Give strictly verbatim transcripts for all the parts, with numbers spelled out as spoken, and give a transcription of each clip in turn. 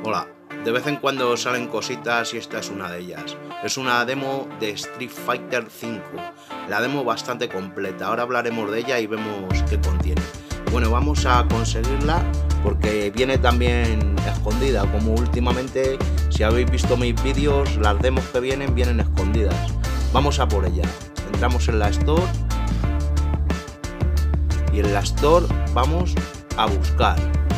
Hola, de vez en cuando salen cositas y esta es una de ellas. Es una demo de Street Fighter cinco, la demo bastante completa. Ahora hablaremos de ella y vemos qué contiene. Bueno, vamos a conseguirla porque viene también escondida, como últimamente, si habéis visto mis vídeos, las demos que vienen, vienen escondidas. Vamos a por ella. Entramos en la Store y en la Store vamos a buscar.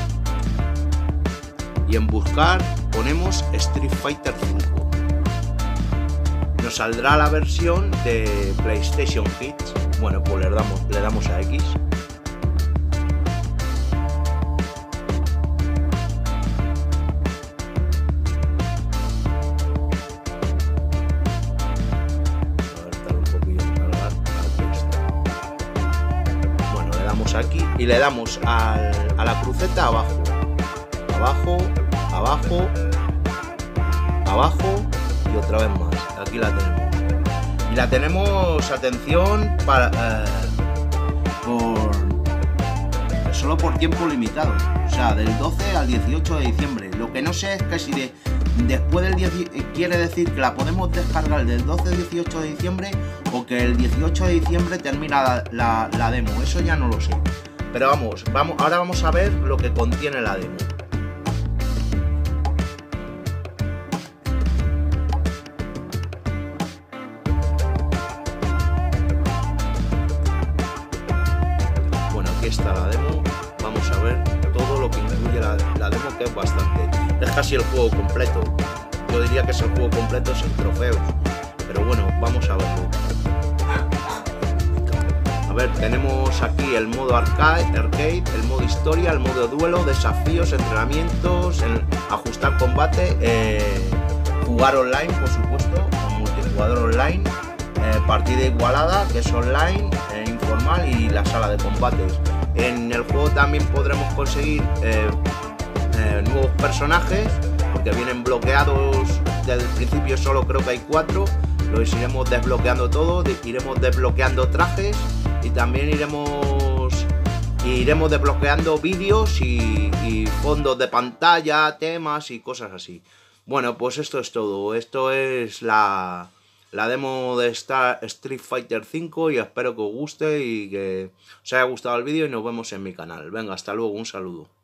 Y en buscar ponemos Street Fighter cinco. Nos saldrá la versión de PlayStation Hits. Bueno, pues le damos, le damos a X. A ver, tarda un poquillo en cargar. Aquí está. Bueno, le damos aquí y le damos al, a la cruceta abajo. Abajo, abajo, abajo y otra vez más. Aquí la tenemos. Y la tenemos, atención, para eh, por solo por tiempo limitado. O sea, del doce al dieciocho de diciembre. Lo que no sé es que si de, después del diez quiere decir que la podemos descargar del doce al dieciocho de diciembre o que el dieciocho de diciembre termina la, la, la demo. Eso ya no lo sé. Pero vamos, vamos, ahora vamos a ver lo que contiene la demo. Aquí está la demo, vamos a ver todo lo que incluye la, la demo, que es bastante, es casi el juego completo. Yo diría que es el juego completo sin trofeos, pero bueno, vamos a verlo. A ver, tenemos aquí el modo arcade, arcade, el modo historia, el modo duelo, desafíos, entrenamientos, el ajustar combate, eh, jugar online, por supuesto, multijugador online, eh, partida igualada, que es online, eh, informal, y la sala de combates. En el juego también podremos conseguir eh, eh, nuevos personajes, porque vienen bloqueados desde el principio, solo creo que hay cuatro. Los iremos desbloqueando todos, iremos desbloqueando trajes y también iremos iremos desbloqueando vídeos y, y fondos de pantalla, temas y cosas así. Bueno, pues esto es todo. Esto es la... la demo de Star Street Fighter cinco y espero que os guste y que os haya gustado el vídeo y nos vemos en mi canal. Venga, hasta luego, un saludo.